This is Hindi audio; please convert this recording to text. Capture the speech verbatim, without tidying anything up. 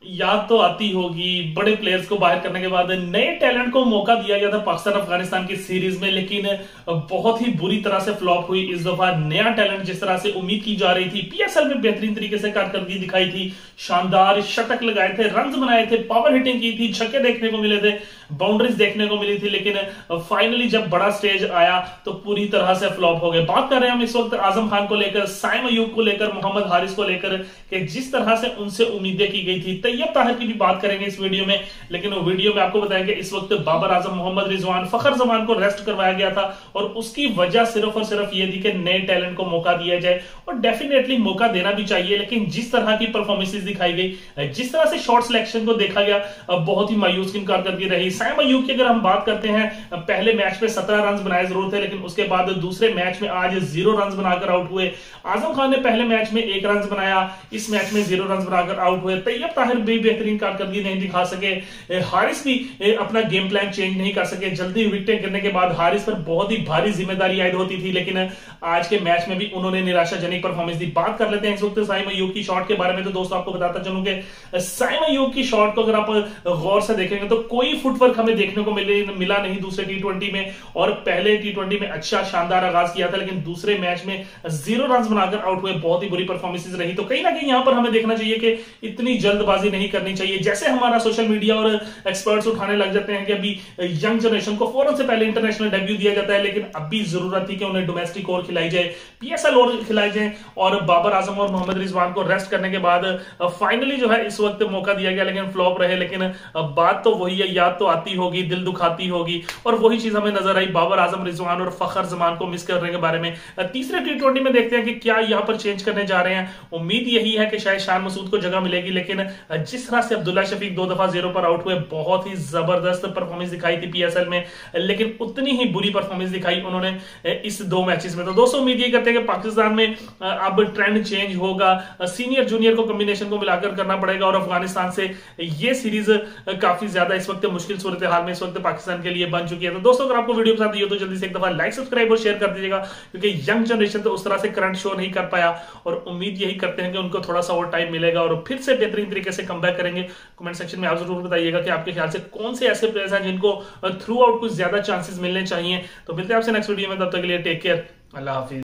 याद तो आती होगी, बड़े प्लेयर्स को बाहर करने के बाद नए टैलेंट को मौका दिया गया था पाकिस्तान अफगानिस्तान की सीरीज में, लेकिन बहुत ही बुरी तरह से फ्लॉप हुई। इस दफा नया टैलेंट जिस तरह से उम्मीद की जा रही थी, पीएसएल में बेहतरीन तरीके से कारकर्दगी दिखाई थी, शानदार शतक लगाए थे, रन बनाए थे, पावर हिटिंग की थी, छक्के देखने को मिले थे, बाउंड्रीज देखने को मिली थी, लेकिन फाइनली जब बड़ा स्टेज आया तो पूरी तरह से फ्लॉप हो गए। बात कर रहे हैं हम इस वक्त आजम खान को लेकर, साइम अयूब को लेकर, मोहम्मद हारिस को लेकर, कि जिस तरह से उनसे उम्मीदें की गई थी। तैयब ताहिर की भी बात करेंगे इस वीडियो में, लेकिन वो वीडियो में आपको बताएंगे इस वक्त बाबर आजम, मोहम्मद रिजवान, फखर जमान को रेस्ट करवाया गया था और उसकी वजह सिर्फ और सिर्फ ये थी कि नए टैलेंट को मौका दिया जाए, और डेफिनेटली मौका देना भी चाहिए। लेकिन जिस तरह की परफॉर्मेंसेस दिखाई गई, जिस तरह से शॉर्ट सिलेक्शन को देखा गया, बहुत ही मायूस किन कारकर्दगी रही। साइम अयूब की अगर हम बात करते हैं, पहले मैच में सत्रह रन बनाए जरूर थे, लेकिन उसके बाद दूसरे मैच में आज जीरो रन बनाकर आउट हुए। आजम खान ने पहले मैच में एक रन बनाया, इस मैच में जीरो रन बनाकर आउट हुए। तैयब ताहिर भी बेहतरीन कारकर्दगी नहीं दिखा सके, हारिस भी अपना गेम प्लान चेंज नहीं कर सके। जल्दी विकेटें गिरने के बाद हारिस पर बहुत ही भारी जिम्मेदारी आयद होती थी, लेकिन आज के मैच में भी उन्होंने निराशाजनक परफॉर्मेंस दी। बात कर लेते हैं इस वक्त साइम अयूब की शॉट के बारे में। तो दोस्तों आपको बताता चलूं कि साइम अयूब की शॉट को अगर आप गौर से देखेंगे तो कोई फुटवर्क हमें देखने को मिले मिला नहीं दूसरे टी ट्वेंटी में, और पहले टी ट्वेंटी में अच्छा शानदार आगाज किया था, लेकिन दूसरे मैच में जीरो रन बनाकर आउट हुए। बहुत ही बुरी परफॉर्मेंसेस रही। तो कहीं ना कहीं यहां पर हमें देखना चाहिए कि इतनी जल्दबाजी नहीं करनी चाहिए, जैसे हमारा सोशल मीडिया और एक्सपर्ट्स उठाने लग जाते हैं कि अभी यंग जनरेशन को फौरन से पहले इंटरनेशनल डेब्यू दिया जाता है, लेकिन अभी जरूरत थी कि उन्हें डोमेस्टिक और खिलाई जाए, पीएसएल और खिलाई जाए, और बाबर आजम और मोहम्मद रिजवान को रेस्ट करने के बाद फाइनली जो है इस वक्त मौका दिया गया, लेकिन फ्लॉप रहे। लेकिन बात तो वही है, याद तो आती होगी, दिल दुखाती होगी, और वही चीज हमें नजर आई बाबर आजम, रिजवान और फखर जमान को मिस करने के बारे में। तीसरे टी ट्वेंटी में देखते हैं कि क्या यहां पर चेंज करने जा रहे हैं। उम्मीद यही है कि शायद शान मसूद को जगह मिलेगी, लेकिन जिस तरह से अब्दुल्ला शफीक दो दफा जीरो पर आउट हुए, बहुत ही जबरदस्त परफॉर्मेंस दिखाई थी पीएसएल में, लेकिन उतनी ही बुरी परफॉर्मेंस दिखाई उन्होंने इस दो मैचेस में। तो दोस्तों उम्मीद ये करते हैं कि पाकिस्तान में अब ट्रेंड चेंज होगा, सीनियर जूनियर को कॉम्बिनेशन को मिलाकर करना पड़ेगा, और अफगानिस्तान से ये सीरीज काफी ज्यादा इस वक्त मुश्किल सूरत हाल में इस वक्त पाकिस्तान के लिए बन चुकी है। तो दोस्तों अगर आपको वीडियो पसंद आई हो तो जल्दी से एक दफा लाइक सब्सक्राइब और शेयर कर दीजिएगा, क्योंकि यंग जनरेशन तो उस तरह से करंट शो नहीं कर पाया, और उम्मीद यही करते हैं कि उनको थोड़ा सा और टाइम मिलेगा और फिर से बेहतरीन तरीके से कमबैक करेंगे। कमेंट सेक्शन में आप जरूर बताइएगा कि आपके ख्याल से कौन से ऐसे प्लेयर्स हैं जिनको थ्रू आउट कुछ ज्यादा चांसेस मिलने चाहिए। तो मिलते हैं आपसे नेक्स्ट वीडियो में, तब तक के लिए टेक केयर, अल्लाह हाफिज।